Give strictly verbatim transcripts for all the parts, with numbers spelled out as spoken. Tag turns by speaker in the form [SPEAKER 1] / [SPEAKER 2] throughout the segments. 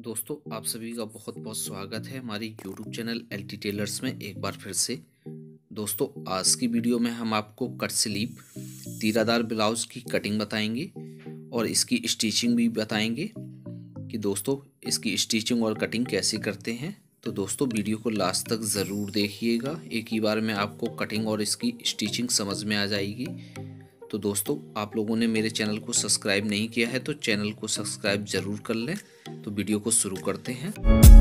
[SPEAKER 1] दोस्तों आप सभी का बहुत बहुत स्वागत है हमारी YouTube channel L T tailors में एक बार फिर से। दोस्तों आज की वीडियो में हम आपको कट स्लीव तीरादार ब्लाउज की कटिंग बताएंगे और इसकी स्टिचिंग भी बताएंगे कि दोस्तों इसकी स्टिचिंग और कटिंग कैसे करते हैं। तो दोस्तों वीडियो को लास्ट तक ज़रूर देखिएगा, एक ही बार में आपको कटिंग और इसकी स्टिचिंग समझ में आ जाएगी। तो दोस्तों आप लोगों ने मेरे चैनल को सब्सक्राइब नहीं किया है तो चैनल को सब्सक्राइब ज़रूर कर लें। तो वीडियो को शुरू करते हैं।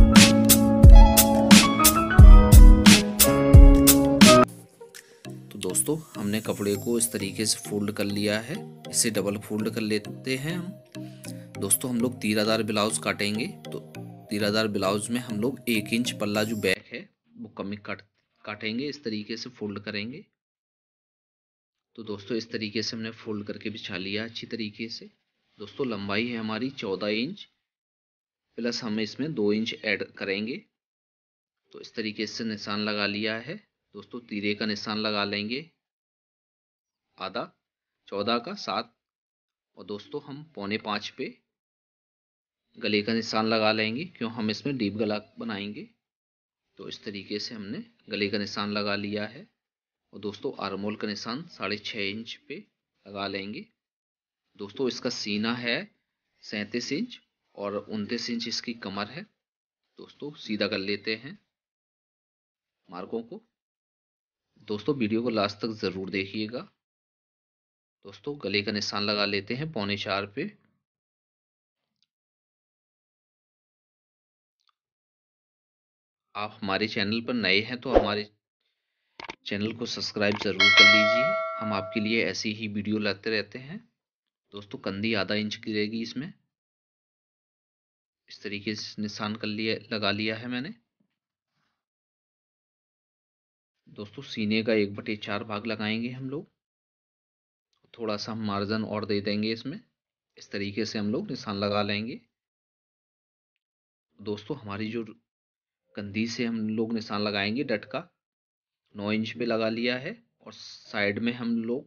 [SPEAKER 1] तो दोस्तों हमने कपड़े को इस तरीके से फोल्ड कर लिया है, इसे डबल फोल्ड कर लेते हैं हम। दोस्तों हम लोग तीरादार ब्लाउज काटेंगे, तो तीरादार ब्लाउज में हम लोग एक इंच पल्ला जो बैक है वो कमी काट काटेंगे, इस तरीके से फोल्ड करेंगे। तो दोस्तों इस तरीके से हमने फोल्ड करके बिछा लिया अच्छी तरीके से। दोस्तों लंबाई है हमारी चौदह इंच, प्लस हम इसमें दो इंच ऐड करेंगे। तो इस तरीके से निशान लगा लिया है। दोस्तों तीरे का निशान लगा लेंगे आधा, चौदह का सात, और दोस्तों हम पौने पाँच पे गले का निशान लगा लेंगे, क्यों हम इसमें डीप गला बनाएंगे। तो इस तरीके से हमने गले का निशान लगा लिया है। और दोस्तों आर्मोल का निशान साढ़े छः इंच पे लगा लेंगे। दोस्तों इसका सीना है सैंतीस इंच और उनतीस इंच इसकी कमर है। दोस्तों सीधा कर लेते हैं मार्कों को। दोस्तों वीडियो को लास्ट तक ज़रूर देखिएगा। दोस्तों गले का निशान लगा लेते हैं पौने चार पे। आप हमारे चैनल पर नए हैं तो हमारे चैनल को सब्सक्राइब ज़रूर कर लीजिए, हम आपके लिए ऐसी ही वीडियो लाते रहते हैं। दोस्तों कंधी आधा इंच की रहेगी इसमें। इस तरीके से निशान कर लिया लगा लिया है मैंने। दोस्तों सीने का एक बटे चार भाग लगाएंगे हम लोग, थोड़ा सा हम मार्जिन और दे देंगे इसमें। इस तरीके से हम लोग निशान लगा लेंगे। दोस्तों हमारी जो कंधी से हम लोग निशान लगाएंगे डट का नौ इंच पे लगा लिया है, और साइड में हम लोग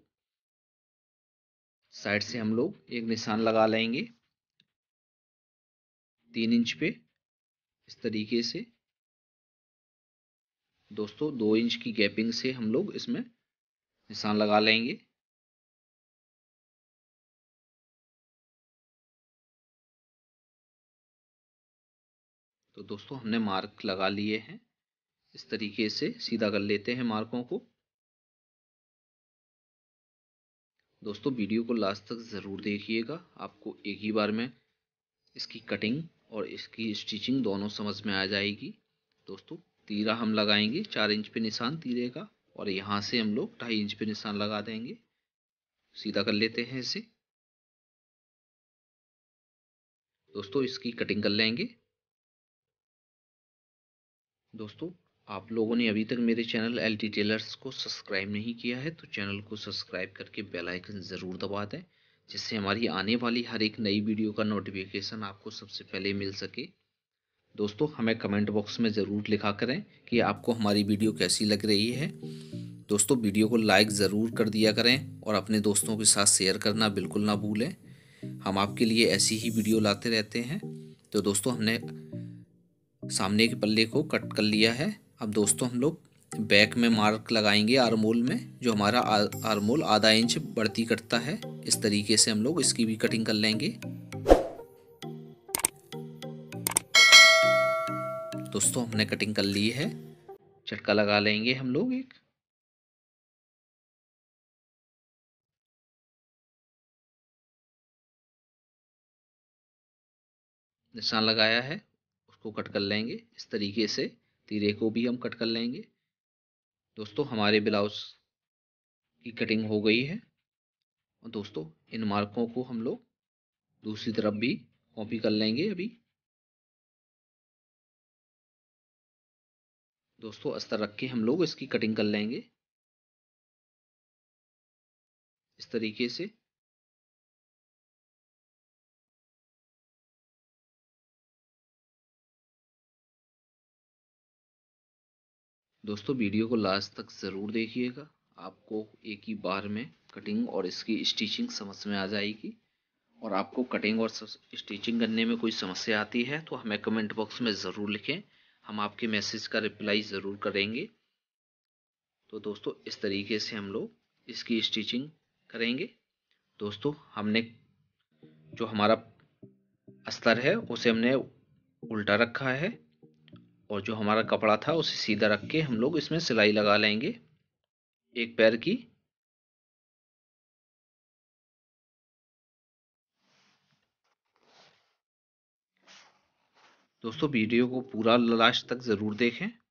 [SPEAKER 1] साइड से हम लोग एक निशान लगा लेंगे तीन इंच पे इस तरीके से। दोस्तों दो इंच की गैपिंग से हम लोग इसमें निशान लगा लेंगे। तो दोस्तों हमने मार्क लगा लिए हैं, इस तरीके से सीधा कर लेते हैं मार्कों को। दोस्तों वीडियो को लास्ट तक ज़रूर देखिएगा, आपको एक ही बार में इसकी कटिंग और इसकी स्टिचिंग दोनों समझ में आ जाएगी। दोस्तों तीरा हम लगाएंगे चार इंच पे निशान तीरे का, और यहाँ से हम लोग ढाई इंच पे निशान लगा देंगे। सीधा कर लेते हैं इसे। दोस्तों इसकी कटिंग कर लेंगे। दोस्तों आप लोगों ने अभी तक मेरे चैनल एल टी टेलर्स को सब्सक्राइब नहीं किया है तो चैनल को सब्सक्राइब करके बेल आइकन ज़रूर दबा दें, जिससे हमारी आने वाली हर एक नई वीडियो का नोटिफिकेशन आपको सबसे पहले मिल सके। दोस्तों हमें कमेंट बॉक्स में ज़रूर लिखा करें कि आपको हमारी वीडियो कैसी लग रही है। दोस्तों वीडियो को लाइक ज़रूर कर दिया करें और अपने दोस्तों के साथ शेयर करना बिल्कुल ना भूलें, हम आपके लिए ऐसी ही वीडियो लाते रहते हैं। तो दोस्तों हमने सामने के पल्ले को कट कर लिया है। अब दोस्तों हम लोग बैक में मार्क लगाएंगे आर्मोल में, जो हमारा आर्मोल आधा इंच बढ़ती कटता है। इस तरीके से हम लोग इसकी भी कटिंग कर लेंगे। दोस्तों हमने कटिंग कर ली है, चटका लगा लेंगे हम लोग एक। निशान लगाया है उसको कट कर लेंगे इस तरीके से। तीरे को भी हम कट कर लेंगे। दोस्तों हमारे ब्लाउज की कटिंग हो गई है, और दोस्तों इन मार्कों को हम लोग दूसरी तरफ भी कॉपी कर लेंगे अभी। दोस्तों अस्तर रख के हम लोग इसकी कटिंग कर लेंगे इस तरीके से। दोस्तों वीडियो को लास्ट तक ज़रूर देखिएगा, आपको एक ही बार में कटिंग और इसकी स्टिचिंग समझ में आ जाएगी। और आपको कटिंग और स्टिचिंग करने में कोई समस्या आती है तो हमें कमेंट बॉक्स में ज़रूर लिखें, हम आपके मैसेज का रिप्लाई ज़रूर करेंगे। तो दोस्तों इस तरीके से हम लोग इसकी स्टिचिंग करेंगे। दोस्तों हमने जो हमारा अस्तर है उसे हमने उल्टा रखा है और जो हमारा कपड़ा था उसे सीधा रख के हम लोग इसमें सिलाई लगा लेंगे एक पैर की। दोस्तों वीडियो को पूरा लास्ट तक ज़रूर देखें।